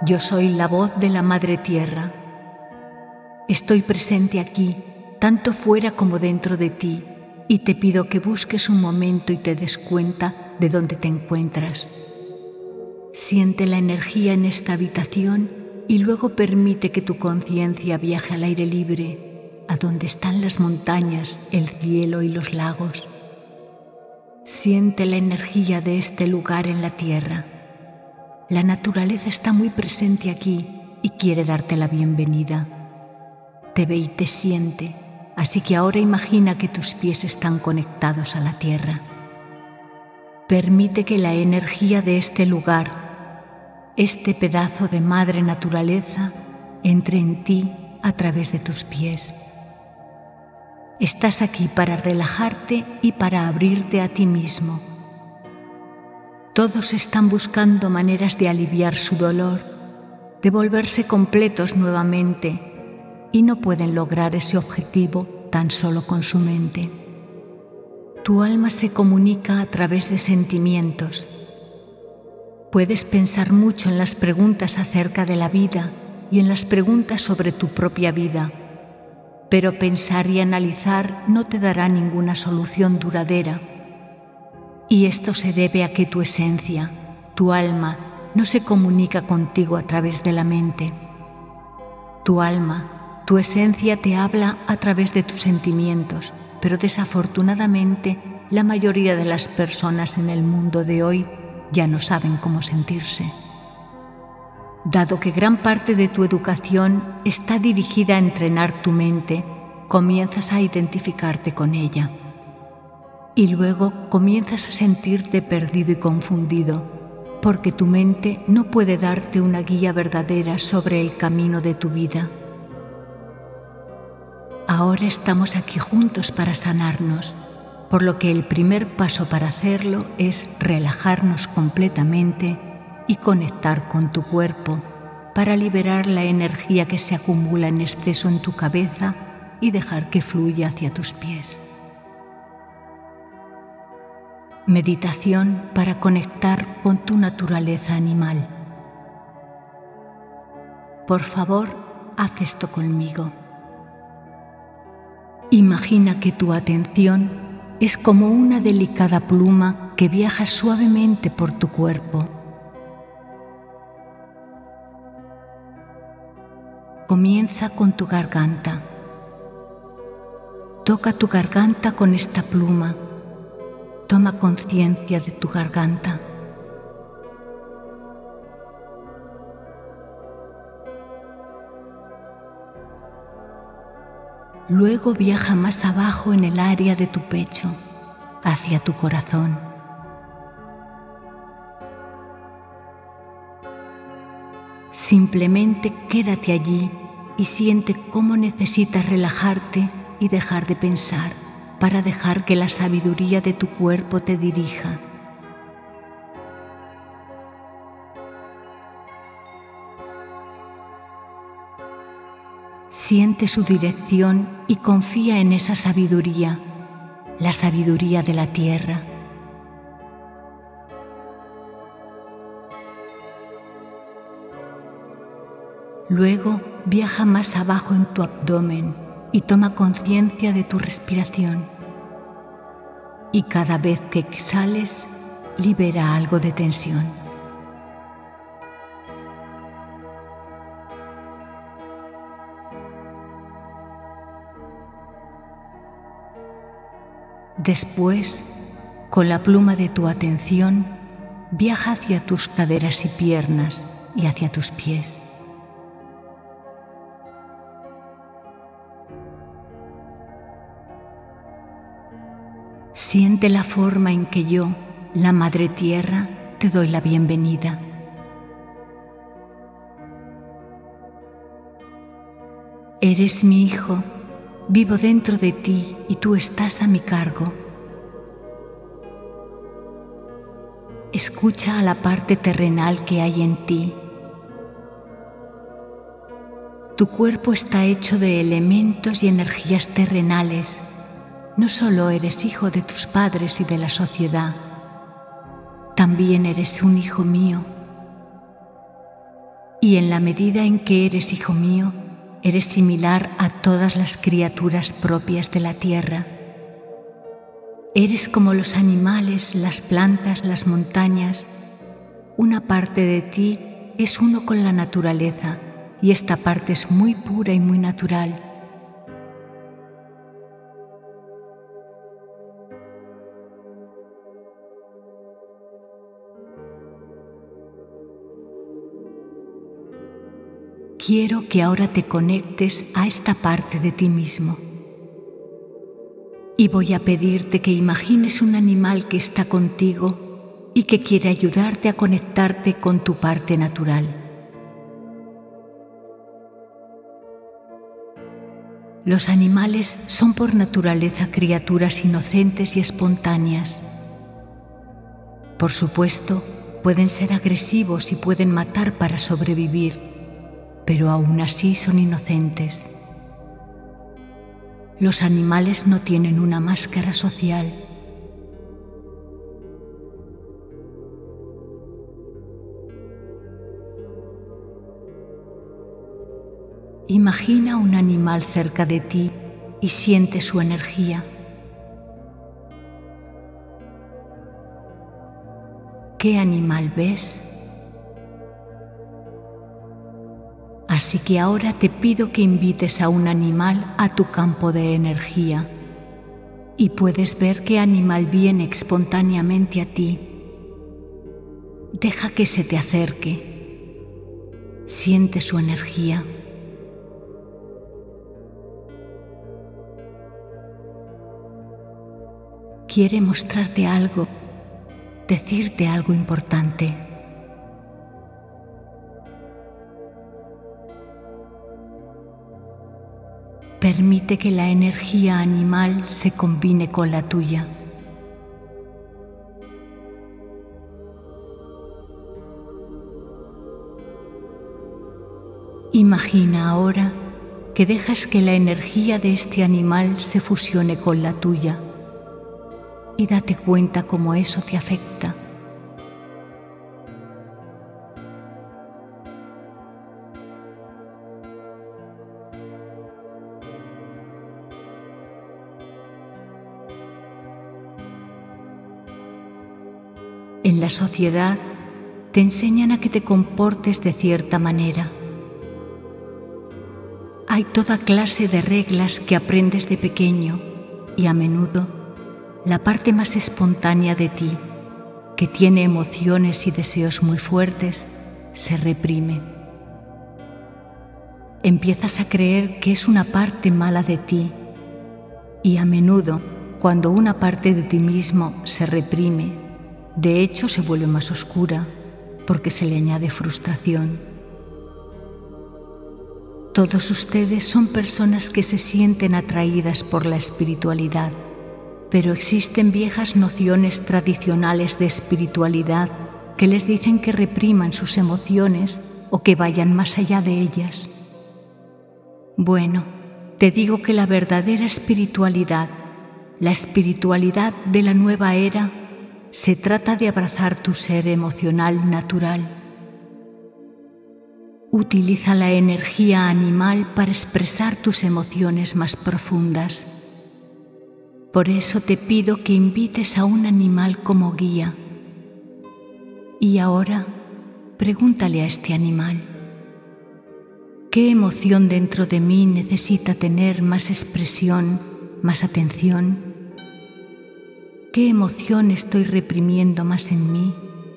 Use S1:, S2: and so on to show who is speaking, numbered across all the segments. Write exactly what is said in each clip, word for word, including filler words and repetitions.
S1: Yo soy la voz de la Madre Tierra. Estoy presente aquí, tanto fuera como dentro de ti, y te pido que busques un momento y te des cuenta de dónde te encuentras. Siente la energía en esta habitación y luego permite que tu conciencia viaje al aire libre, a donde están las montañas, el cielo y los lagos. Siente la energía de este lugar en la tierra. La naturaleza está muy presente aquí y quiere darte la bienvenida. Te ve y te siente, así que ahora imagina que tus pies están conectados a la tierra. Permite que la energía de este lugar, este pedazo de madre naturaleza, entre en ti a través de tus pies. Estás aquí para relajarte y para abrirte a ti mismo. Todos están buscando maneras de aliviar su dolor, de volverse completos nuevamente, y no pueden lograr ese objetivo tan solo con su mente. Tu alma se comunica a través de sentimientos. Puedes pensar mucho en las preguntas acerca de la vida y en las preguntas sobre tu propia vida, pero pensar y analizar no te dará ninguna solución duradera. Y esto se debe a que tu esencia, tu alma, no se comunica contigo a través de la mente. Tu alma, tu esencia te habla a través de tus sentimientos, pero desafortunadamente la mayoría de las personas en el mundo de hoy ya no saben cómo sentirse. Dado que gran parte de tu educación está dirigida a entrenar tu mente, comienzas a identificarte con ella. Y luego comienzas a sentirte perdido y confundido, porque tu mente no puede darte una guía verdadera sobre el camino de tu vida. Ahora estamos aquí juntos para sanarnos, por lo que el primer paso para hacerlo es relajarnos completamente y conectar con tu cuerpo para liberar la energía que se acumula en exceso en tu cabeza y dejar que fluya hacia tus pies. Meditación para conectar con tu naturaleza animal. Por favor, haz esto conmigo. Imagina que tu atención es como una delicada pluma que viaja suavemente por tu cuerpo. Comienza con tu garganta. Toca tu garganta con esta pluma. Toma conciencia de tu garganta. Luego viaja más abajo en el área de tu pecho, hacia tu corazón. Simplemente quédate allí y siente cómo necesitas relajarte y dejar de pensar para dejar que la sabiduría de tu cuerpo te dirija. Siente su dirección y confía en esa sabiduría, la sabiduría de la tierra. Luego viaja más abajo en tu abdomen y toma conciencia de tu respiración. Y cada vez que exhales, libera algo de tensión. Después, con la pluma de tu atención, viaja hacia tus caderas y piernas y hacia tus pies. Siente la forma en que yo, la Madre Tierra, te doy la bienvenida. Eres mi hijo, vivo dentro de ti y tú estás a mi cargo. Escucha a la parte terrenal que hay en ti. Tu cuerpo está hecho de elementos y energías terrenales. No solo eres hijo de tus padres y de la sociedad, también eres un hijo mío. Y en la medida en que eres hijo mío, eres similar a todas las criaturas propias de la tierra. Eres como los animales, las plantas, las montañas. Una parte de ti es uno con la naturaleza, y esta parte es muy pura y muy natural. Quiero que ahora te conectes a esta parte de ti mismo. Y voy a pedirte que imagines un animal que está contigo y que quiere ayudarte a conectarte con tu parte natural. Los animales son por naturaleza criaturas inocentes y espontáneas. Por supuesto, pueden ser agresivos y pueden matar para sobrevivir, pero aún así son inocentes. Los animales no tienen una máscara social. Imagina un animal cerca de ti y siente su energía. ¿Qué animal ves? Así que ahora te pido que invites a un animal a tu campo de energía y puedes ver qué animal viene espontáneamente a ti. Deja que se te acerque. Siente su energía. Quiere mostrarte algo, decirte algo importante. Permite que la energía animal se combine con la tuya. Imagina ahora que dejas que la energía de este animal se fusione con la tuya y date cuenta cómo eso te afecta. En la sociedad te enseñan a que te comportes de cierta manera. Hay toda clase de reglas que aprendes de pequeño y a menudo la parte más espontánea de ti, que tiene emociones y deseos muy fuertes, se reprime. Empiezas a creer que es una parte mala de ti y a menudo, cuando una parte de ti mismo se reprime, de hecho se vuelve más oscura porque se le añade frustración. Todos ustedes son personas que se sienten atraídas por la espiritualidad, pero existen viejas nociones tradicionales de espiritualidad que les dicen que repriman sus emociones o que vayan más allá de ellas. Bueno, te digo que la verdadera espiritualidad, la espiritualidad de la nueva era, se trata de abrazar tu ser emocional natural. Utiliza la energía animal para expresar tus emociones más profundas. Por eso te pido que invites a un animal como guía. Y ahora, pregúntale a este animal: ¿qué emoción dentro de mí necesita tener más expresión, más atención? ¿Qué emoción estoy reprimiendo más en mí?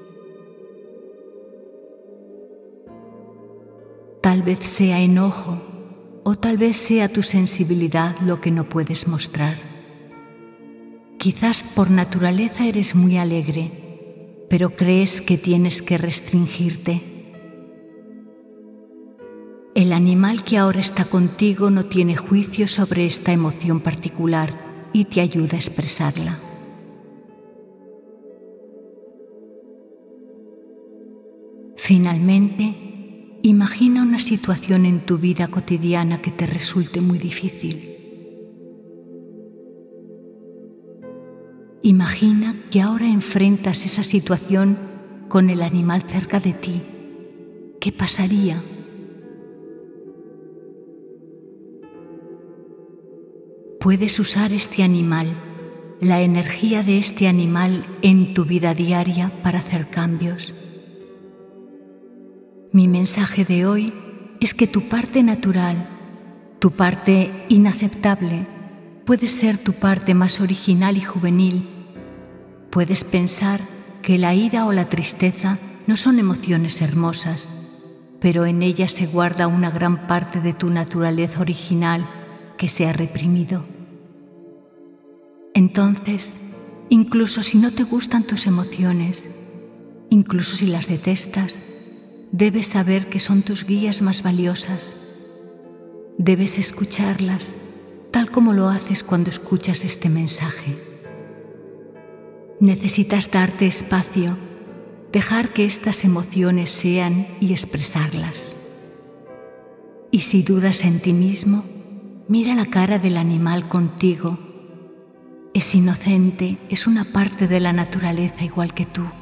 S1: Tal vez sea enojo o tal vez sea tu sensibilidad lo que no puedes mostrar. Quizás por naturaleza eres muy alegre, pero crees que tienes que restringirte. El animal que ahora está contigo no tiene juicio sobre esta emoción particular y te ayuda a expresarla. Finalmente, imagina una situación en tu vida cotidiana que te resulte muy difícil. Imagina que ahora enfrentas esa situación con el animal cerca de ti ¿qué pasaría? Puedes usar este animal, la energía de este animal en tu vida diaria para hacer cambios. Mi mensaje de hoy es que tu parte natural, tu parte inaceptable, puede ser tu parte más original y juvenil. Puedes pensar que la ira o la tristeza no son emociones hermosas, pero en ellas se guarda una gran parte de tu naturaleza original que se ha reprimido. Entonces, incluso si no te gustan tus emociones, incluso si las detestas, debes saber que son tus guías más valiosas. Debes escucharlas, tal como lo haces cuando escuchas este mensaje. Necesitas darte espacio, dejar que estas emociones sean y expresarlas. Y si dudas en ti mismo, mira la cara del animal contigo. Es inocente, es una parte de la naturaleza igual que tú.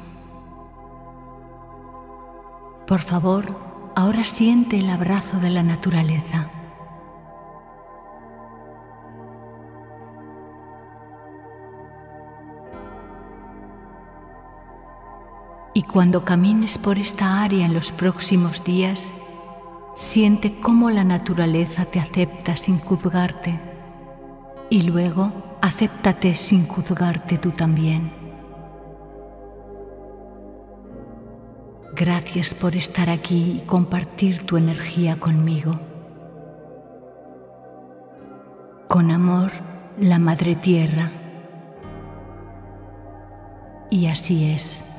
S1: Por favor, ahora siente el abrazo de la naturaleza. Y cuando camines por esta área en los próximos días, siente cómo la naturaleza te acepta sin juzgarte. Y luego, acéptate sin juzgarte tú también. Gracias por estar aquí y compartir tu energía conmigo. Con amor, la Madre Tierra. Y así es.